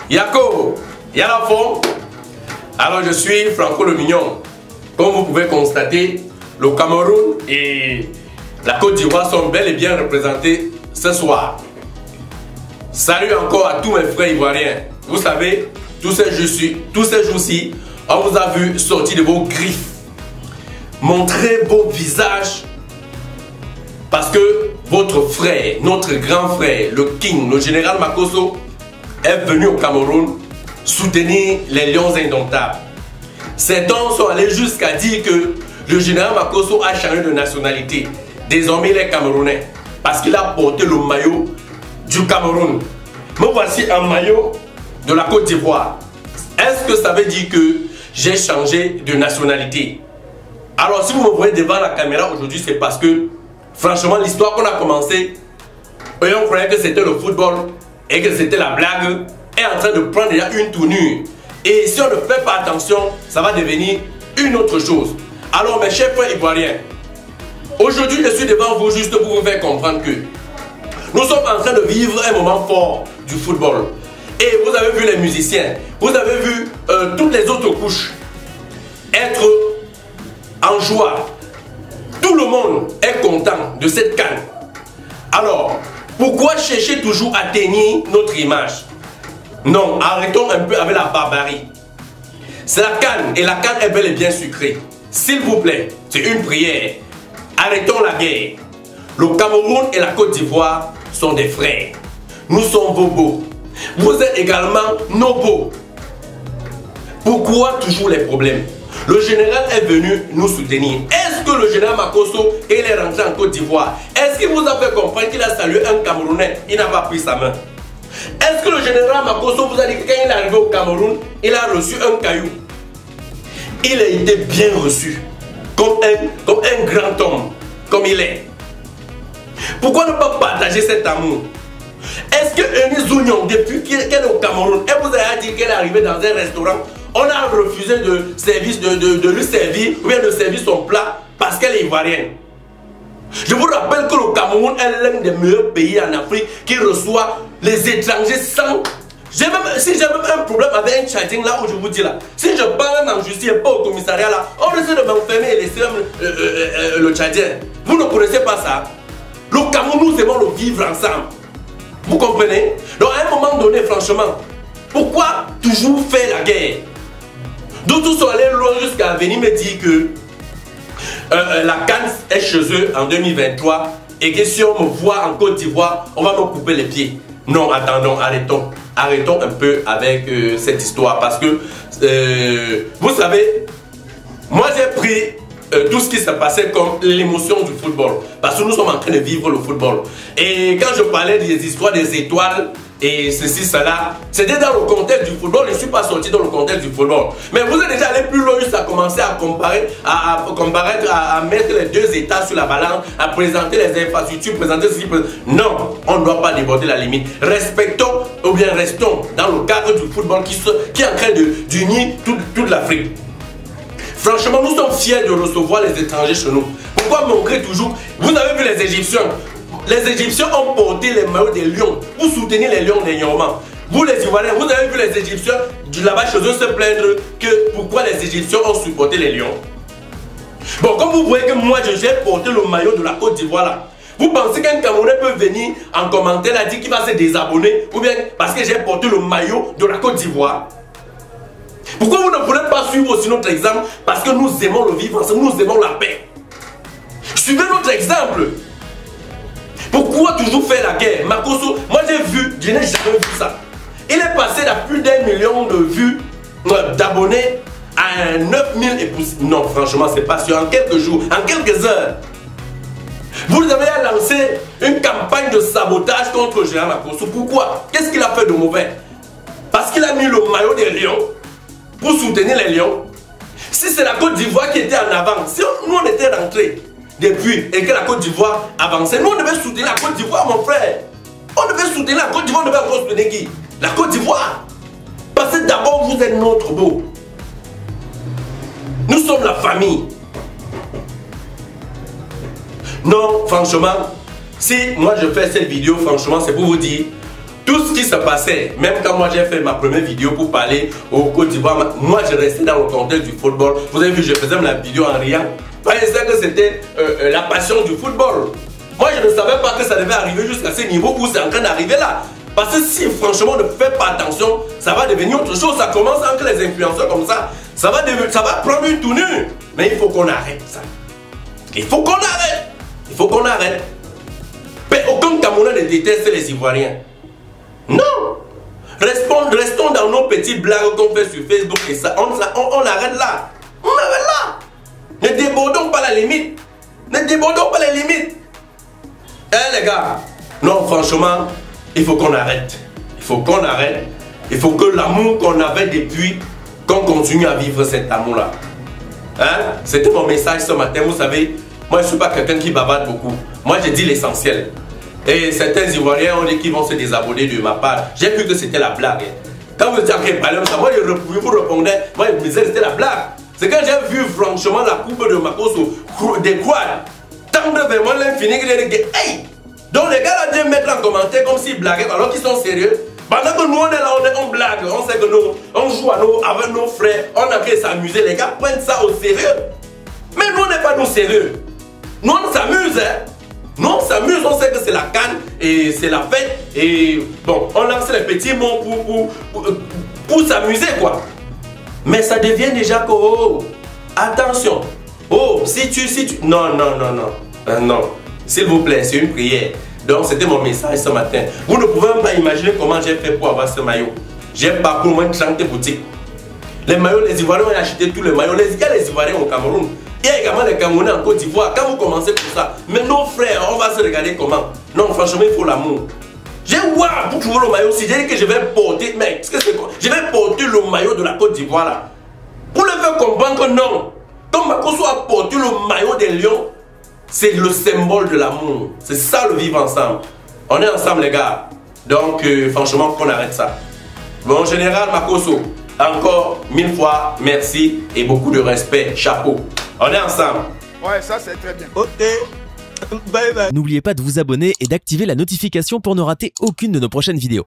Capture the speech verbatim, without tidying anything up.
Yako, y'a la forme. Alors je suis Franco le Mignon. Comme vous pouvez constater, le Cameroun et la Côte d'Ivoire sont bel et bien représentés ce soir. Salut encore à tous mes frères ivoiriens. Vous savez, tous ces jours-ci, tous ces jours-ci, on vous a vu sortir de vos griffes, montrer vos visages, parce que votre frère, notre grand frère, le King, le général Makosso, est venu au Cameroun soutenir les Lions indomptables. Certains sont allés jusqu'à dire que le général Makosso a changé de nationalité. Désormais, il est camerounais parce qu'il a porté le maillot du Cameroun. Me voici un maillot de la Côte d'Ivoire. Est-ce que ça veut dire que j'ai changé de nationalité? Alors, si vous me voyez devant la caméra aujourd'hui, c'est parce que, franchement, l'histoire qu'on a commencé, et on croyait que c'était le football et que c'était la blague, est en train de prendre déjà une tournure. Et si on ne fait pas attention, ça va devenir une autre chose. Alors, mes chers frères ivoiriens, aujourd'hui, je suis devant vous juste pour vous faire comprendre que nous sommes en train de vivre un moment fort du football. Et vous avez vu les musiciens, vous avez vu euh, toutes les autres couches être en joie. Tout le monde est content de cette CAN. Alors, pourquoi chercher toujours à tenir notre image? Non, arrêtons un peu avec la barbarie. C'est la CAN et la CAN est bel et bien sucrée. S'il vous plaît, c'est une prière. Arrêtons la guerre. Le Cameroun et la Côte d'Ivoire sont des frères. Nous sommes vos beaux. Vous êtes également nos beaux. Pourquoi toujours les problèmes? Le général est venu nous soutenir. Est-ce que le général Makosso, il est rentré en Côte d'Ivoire? Est-ce qu'il vous a fait comprendre qu'il a salué un Camerounais? Il n'a pas pris sa main. Est-ce que le général Makosso vous a dit que quand il est arrivé au Cameroun, il a reçu un caillou? Il a été bien reçu. Comme un, comme un grand homme, comme il est. Pourquoi ne pas partager cet amour? Est-ce que Eunice Ounion, depuis qu'elle est au Cameroun, elle vous a dit qu'elle est arrivée dans un restaurant, on a refusé de, service, de, de, de lui servir ou bien de servir son plat parce qu'elle est ivoirienne? Je vous rappelle que le Cameroun est l'un des meilleurs pays en Afrique qui reçoit les étrangers sans... Même, si j'ai même un problème avec un Tchadien là où je vous dis là, si je parle en justice et pas au commissariat là, on essaie de m'enfermer et laisser même euh, euh, euh, le Tchadien. Vous ne connaissez pas ça? Le Cameroun, nous aimons le vivre ensemble. Vous comprenez? Donc à un moment donné, franchement, pourquoi toujours faire la guerre? D'autres sont allés loin jusqu'à venir me dire que euh, la CAN est chez eux en deux mille vingt-trois et que si on me voit en Côte d'Ivoire, on va me couper les pieds. Non, attendons, arrêtons. Arrêtons un peu avec euh, cette histoire parce que, euh, vous savez, moi j'ai pris euh, tout ce qui s'est passé comme l'émotion du football. Parce que nous sommes en train de vivre le football. Et quand je parlais des histoires des étoiles et ceci, cela, c'était dans le contexte du football. Je ne suis pas sorti dans le contexte du football. Mais vous êtes déjà allé plus loin, juste à commencer à comparer, à, à, comparaître, à, à mettre les deux états sur la balance, à présenter les infrastructures, présenter ceci. Non, on ne doit pas déborder la limite. Respectons ou bien restons dans le cadre du football qui, se, qui est en train d'unir toute, toute l'Afrique. Franchement, nous sommes fiers de recevoir les étrangers chez nous. Pourquoi montrer toujours? Vous avez vu les Égyptiens. Les Égyptiens ont porté les maillots des lions pour soutenir les lions des Yormans. Vous les Ivoiriens, vous avez vu les Égyptiens là-bas chez eux se plaindre que pourquoi les Égyptiens ont supporté les lions. Bon, comme vous voyez que moi j'ai porté le maillot de la Côte d'Ivoire là. Vous pensez qu'un Camerounais peut venir en commentaire là dire qu'il va se désabonner ou bien parce que j'ai porté le maillot de la Côte d'Ivoire? Pourquoi vous ne voulez pas suivre aussi notre exemple? Parce que nous aimons le vivre ensemble, nous aimons la paix. Suivez notre exemple. Pourquoi toujours faire la guerre? Makosso, moi j'ai vu, je n'ai jamais vu ça. Il est passé à plus d'un million de vues, euh, d'abonnés à neuf mille et plus. Non, franchement, c'est pas sûr. En quelques jours, en quelques heures. Vous avez lancé une campagne de sabotage contre le général Makosso. Pourquoi? Qu'est-ce qu'il a fait de mauvais? Parce qu'il a mis le maillot des lions pour soutenir les lions. Si c'est la Côte d'Ivoire qui était en avant, si on, nous on était rentrés depuis et que la Côte d'Ivoire avançait, nous on devait soutenir la Côte d'Ivoire, mon frère. On devait soutenir la Côte d'Ivoire, on devait encore soutenir qui? La Côte d'Ivoire. Parce que d'abord vous êtes notre beau. Nous sommes la famille. Non, franchement, si moi je fais cette vidéo, franchement, c'est pour vous dire, tout ce qui se passait, même quand moi j'ai fait ma première vidéo pour parler au Côte d'Ivoire, moi je restais dans le contexte du football. Vous avez vu, je faisais la vidéo en riant. Parce que c'était euh, la passion du football. Moi je ne savais pas que ça devait arriver jusqu'à ce niveau où c'est en train d'arriver là. Parce que si franchement on ne fait pas attention, ça va devenir autre chose. Ça commence entre les influenceurs comme ça. Ça va, devenir, ça va prendre une tournure. Mais il faut qu'on arrête ça. Il faut qu'on arrête. Il faut qu'on arrête. Mais aucun Camerounais ne déteste les Ivoiriens. Non. Restons, restons dans nos petites blagues qu'on fait sur Facebook et ça. On, on, on arrête là. On arrête là. Ne débordons pas la limite. Ne débordons pas les limites. Eh les gars. Non, franchement, il faut qu'on arrête. Il faut qu'on arrête. Il faut que l'amour qu'on avait depuis, qu'on continue à vivre cet amour-là. Hein? C'était mon message ce matin. Vous savez, moi je ne suis pas quelqu'un qui bavarde beaucoup. Moi je dis l'essentiel. Et certains Ivoiriens ont dit qu'ils vont se désabonner de ma part. J'ai cru que c'était la blague. Quand vous dites que par exemple, moi je vous répondais, moi je me disais que c'était la blague. C'est quand j'ai vu franchement la coupe de Makosso des quads tendre vers moi l'infini que j'ai dit hey! Donc les gars là viennent mettre en commentaire comme s'ils blaguaient alors qu'ils sont sérieux. Pendant que nous on est là, on, est, on blague, on sait que nous, on joue à nos, avec nos frères, on a qu'à s'amuser, les gars prennent ça au sérieux. Mais nous on n'est pas nous sérieux. Nous on s'amuse, hein. Nous on s'amuse, on sait que c'est la canne et c'est la fête. Et bon, on lance les petits mots pour, pour, pour, pour s'amuser quoi. Mais ça devient déjà que, oh, attention. Oh, si tu, si tu... Non, non, non, non. Euh, non. S'il vous plaît, c'est une prière. Donc c'était mon message ce matin. Vous ne pouvez même pas imaginer comment j'ai fait pour avoir ce maillot. J'ai parcouru moins de trente boutiques. Les maillots, les Ivoiriens ont acheté tous les maillots. Il y a les Ivoiriens au Cameroun. Il y a également les Camerounais en Côte d'Ivoire. Quand vous commencez pour ça, mais nos frères, on va se regarder comment. Non, franchement, il faut l'amour. J'ai ouah pour trouver le maillot. Si j'ai dit que je vais porter, mais qu'est-ce que c'est quoi? Je vais porter le maillot de la Côte d'Ivoire là. Pour le faire comprendre que non. Comme Makosso a porté le maillot des Lions, c'est le symbole de l'amour. C'est ça le vivre ensemble. On est ensemble les gars. Donc euh, franchement qu'on arrête ça. Bon général Makosso, encore mille fois merci et beaucoup de respect. Chapeau. On est ensemble. Ouais, ça c'est très bien. Ok. Bye bye. N'oubliez pas de vous abonner et d'activer la notification pour ne rater aucune de nos prochaines vidéos.